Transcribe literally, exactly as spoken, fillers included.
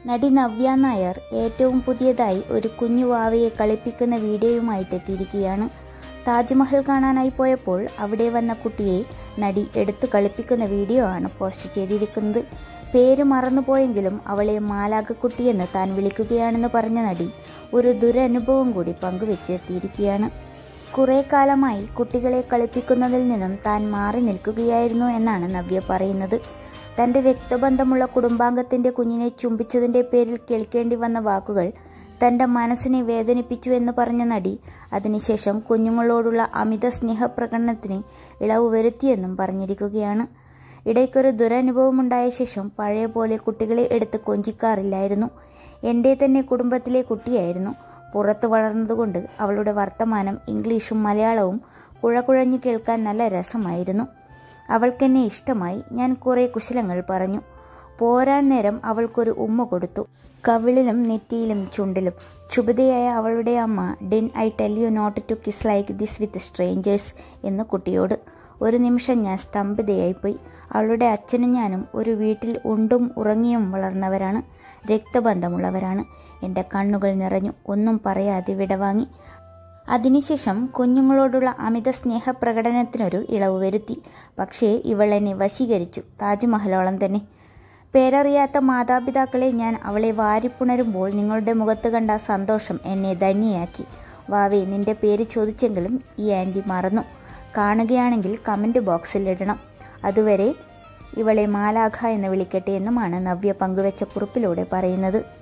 നടി നവ്യ നായർ ഏറ്റവും പുതിയതായി ഒരു കുഞ്ഞു വാവയെ കളിപ്പിക്കുന്ന വീഡിയോയുമായിട്ട് എത്തിയിരിക്കുകയാണ്. താജ്മഹൽ കാണാനായി പോയപ്പോൾ അവിടെ വന്ന കുട്ടിയെ നടി എടുത്തു കളിപ്പിക്കുന്ന വീഡിയോ ആണ് പോസ്റ്റ് ചെയ്തിരിക്കുന്നത്. പേര് മറന്നുപോയെങ്കിലും അവളെ മാലാഖക്കുട്ടിയെന്ന് താൻ വിളിക്കുകയാണെന്ന് പറഞ്ഞ നടി ഒരു ദുരനുഭവം കൂടി പങ്കുവെച്ച് എത്തിയിരിക്കുകയാണ്. കുറേ കാലമായി കുട്ടികളെ കളിപ്പിക്കുന്നതിൽ നിന്നും താൻ മാറി നിൽക്കുകയായിരുന്നു എന്നാണ് നവ്യ പറയുന്നത്. തൻ്റെ രക്തബന്ധമുള്ള കുടുംബാംഗത്തിൻ്റെ കുഞ്ഞിനെ ചുംബിച്ചതിൻ്റെ പേരിൽ കേൾക്കേണ്ടി വന്ന വാക്കുകൾ തൻ്റെ മനസ്സിനെ വേദനിപ്പിച്ചു എന്ന് പറഞ്ഞ നടി അതിനുശേഷം കുഞ്ഞുങ്ങളോടുള്ള അമിത സ്നേഹപ്രകടനത്തിന് ഇളവ് വരുത്തിയെന്നും പറഞ്ഞിരിക്കുകയാണ്. ഇടയ്ക്കൊരു ദുരനുഭവമുണ്ടായ ശേഷം പഴയ പോലെ കുട്ടികളെ എടുത്ത് കൊഞ്ചിക്കാറില്ലായിരുന്നു. എൻ്റെ തന്നെ കുടുംബത്തിലെ കുട്ടിയായിരുന്നു. പുറത്ത് വളർന്നതുകൊണ്ട് അവളുടെ വർത്തമാനം ഇംഗ്ലീഷും മലയാളവും കുഴകുഴഞ്ഞു കേൾക്കാൻ നല്ല രസമായിരുന്നു. അവൾക്കെന്നെ ഇഷ്ടമായി. ഞാൻ കുറേ കുശലങ്ങൾ പറഞ്ഞു. പോരാൻ നേരം അവൾക്കൊരു ഉമ്മ കൊടുത്തു. കവിളിലും നെറ്റിയിലും ചുണ്ടിലും. ക്ഷുഭിതയായ അവളുടെ അമ്മ didn't I tell you not to kiss like this with strangers എന്ന് കുട്ടിയോട്. ഒരു നിമിഷം ഞാൻ സ്തംഭിതയായിപ്പോയി. അവളുടെ അച്ഛനും ഞാനും ഒരു വീട്ടിൽ ഉണ്ടും ഉറങ്ങിയും വളർന്നവരാണ്. രക്തബന്ധമുള്ളവരാണ്. എൻ്റെ കണ്ണുകൾ നിറഞ്ഞു. ഒന്നും പറയാതെ വിടവാങ്ങി. അതിനുശേഷം കുഞ്ഞുങ്ങളോടുള്ള അമിത സ്നേഹപ്രകടനത്തിനൊരു ഇളവ് വരുത്തി. പക്ഷേ ഇവൾ എന്നെ വശീകരിച്ചു. താജ്മഹലോളം തന്നെ. പേരറിയാത്ത മാതാപിതാക്കളെ ഞാൻ അവളെ വാരിപ്പുണരുമ്പോൾ നിങ്ങളുടെ മുഖത്ത് കണ്ട സന്തോഷം എന്നെ ധന്യയാക്കി. വാവേ, നിന്റെ പേര് ചോദിച്ചെങ്കിലും ഈ ആൻറ്റി മറന്നു. കാണുകയാണെങ്കിൽ കമൻറ്റ് ബോക്സിൽ ഇടണം. അതുവരെ ഇവളെ മാലാഖ എന്ന് വിളിക്കട്ടെ എന്നുമാണ് നവ്യ പങ്കുവെച്ച കുറിപ്പിലൂടെ പറയുന്നത്.